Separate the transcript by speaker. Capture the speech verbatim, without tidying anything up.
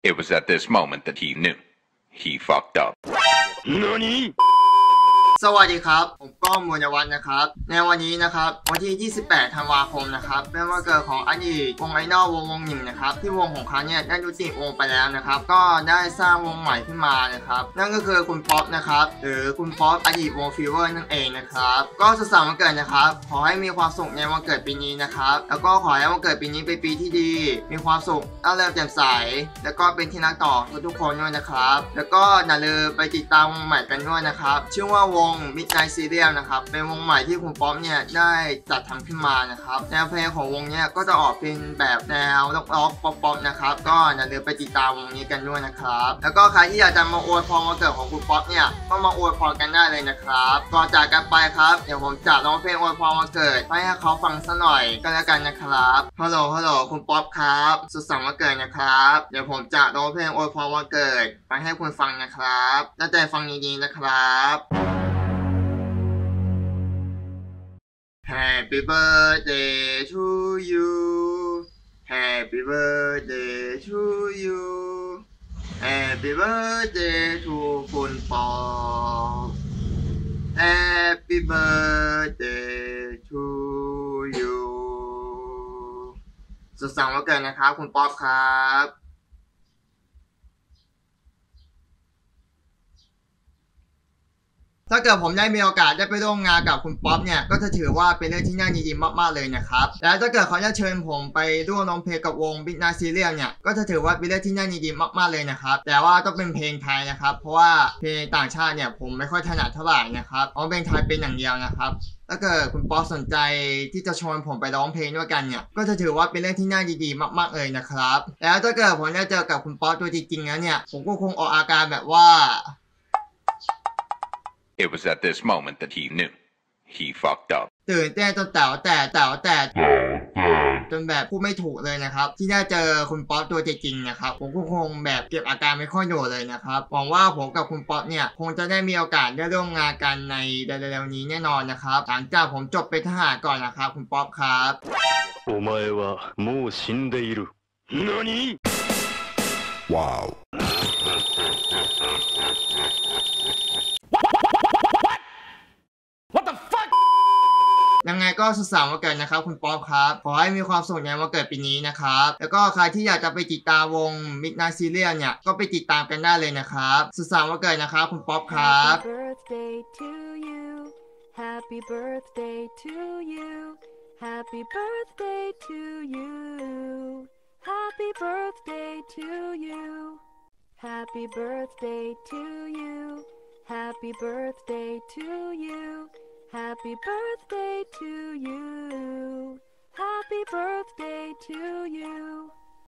Speaker 1: It was at this moment that he knew he fucked up.
Speaker 2: 何
Speaker 3: สวัสดีครับผมก้องมูลวัฒน์นะครับในวันนี้นะครับวันที่ยี่สิบแปดธันวาคมนะครับเป็นวันเกิดของอดีตวงไอดอลวงวงหนึ่งนะครับที่วงของเขาเนี่ยได้ยุติวงไปแล้วนะครับก็ได้สร้างวงใหม่ขึ้นมานะครับนั่นก็คือคุณป๊อปนะครับหรือคุณป๊อปอดีตวงฟีเวอร์นั่นเองนะครับก็สุขสันต์วันเกิดนะครับขอให้มีความสุขในวันเกิดปีนี้นะครับแล้วก็ขอให้วันเกิดปีนี้เป็นปีที่ดีมีความสุขร่าเริงแจ่มใสแล้วก็เป็นที่รักต่อทุกๆคนด้วยนะครับแล้วก็อย่าลืมไปติดตามวงใหม่กันด้วยนะครับชื่อว่าวงMidnight Serial นะครับเป็นวงใหม่ที่คุณป๊อปเนี่ยได้จัดทำขึ้นมานะครับแนวเพลงของวงเนี่ยก็จะออกเป็นแบบแนวล็อกๆป๊อปๆนะครับก็อย่าลืมไปติดตามวงนี้กันด้วยนะครับแล้วก็ใครที่อยากจะมาอวยพรวันเกิดของคุณป๊อปเนี่ยก็มาอวยพรกันได้เลยนะครับก่อนจากกันไปครับเดี๋ยวผมจะร้องเพลงอวยพรวันเกิดให้เขาฟังสักหน่อยก็แล้วกันนะครับฮัลโหลฮัลโหลคุณป๊อปครับสุขสันต์วันเกิดนะครับเดี๋ยวผมจะร้องเพลงอวยพรวันเกิดไปให้คุณฟังนะครับตั้งใจฟังดีๆนะครับ Happy birthday to you Happy birthday to you Happy birthday to คุณป๊อป Happy birthday to you สุขสันต์วันเกิดนะครับคุณป๊อปครับถ้าเกิดผมได้มีโอกาสได้ไปร่วมงานกับคุณป๊อปเนี่ยก็จะถือว่าเป็นเรื่องที่น่ายินดีมากๆเลยนะครับแล้วถ้าเกิดเขาจะเชิญผมไปร่วมร้องเพลงกับวง Midnight Serial เนี่ยก็จะถือว่าเป็นเรื่องที่น่ายินดีมากๆเลยนะครับแต่ว่าต้องเป็นเพลงไทยนะครับเพราะว่าเพลงต่างชาติเนี่ยผมไม่ค่อยถนัดเท่าไหร่นะครับเพราะเพลงไทยเป็นอย่างเดียวนะครับถ้าเกิดคุณป๊อปสนใจที่จะชวนผมไปร้องเพลงด้วยกันเนี่ยก็จะถือว่าเป็นเรื่องที่น่ายินดีมากๆเลยนะครับแล้วถ้าเกิดผมได้เจอกับคุณป๊อปตัวจริงๆแล้วเนี่ยผมก็คงออกอาการแบบว่า
Speaker 1: It was at this moment that he knew he fucked up.
Speaker 3: ตื่นเต้นจนแต๋วแต่แต๋วแต่จนแบบพูดไม่ถูกเลยนะครับที่ได้เจอคุณป๊อปตัวจริงๆนะครับผมก็คงแบบเก็บอาการไม่ค่อยอยู่เลยนะครับหวังว่าผมกับคุณป๊อปเนี่ยคงจะได้มีโอกาสได้ร่วมงานกันในเร็วๆนี้แน่นอนนะครับหลังจากผมจบเป็นทหารก่อนนะครับคุณป๊อปครับ
Speaker 2: お前はもう死んでいる。何
Speaker 1: Wow.
Speaker 3: ยังไงก็สุขสันต์วันเกิดนะครับคุณป๊อปครับขอให้มีความสุขในวันเกิดปีนี้นะครับแล้วก็ใครที่อยากจะไปติดตามวง Midnight Serial เนี่ยก็ไปติดตามกันได้เลยนะครับสุขสันต์วันเกิดนะครับคุณป๊อปครับ
Speaker 4: Happy birthday to you Happy birthday to you Happy birthday to you Happy birthday to you Happy birthday to you Happy birthday to you Happy birthday to you